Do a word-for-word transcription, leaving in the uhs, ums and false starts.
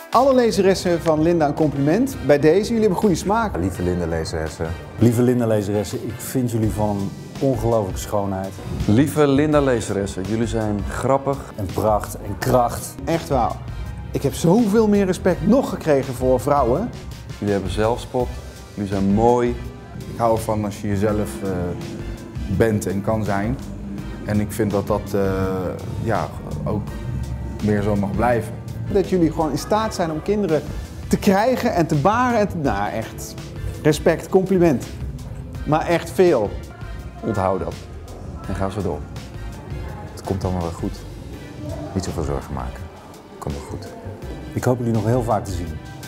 Alle lezeressen van Linda een compliment. Bij deze, jullie hebben goede smaak. Lieve Linda-lezeressen. Lieve Linda-lezeressen, ik vind jullie van een ongelooflijke schoonheid. Lieve Linda-lezeressen, jullie zijn grappig. En pracht en kracht. Echt waar. Ik heb zoveel meer respect nog gekregen voor vrouwen. Jullie hebben zelfspot, jullie zijn mooi. Ik hou ervan als je jezelf uh, bent en kan zijn. En ik vind dat dat uh, ja, ook meer zo mag blijven. Dat jullie gewoon in staat zijn om kinderen te krijgen en te baren. En te, nou echt, respect, compliment. Maar echt veel. Onthoud dat. En ga zo door. Het komt allemaal wel goed. Niet zoveel zorgen maken. Komt wel goed. Ik hoop jullie nog heel vaak te zien.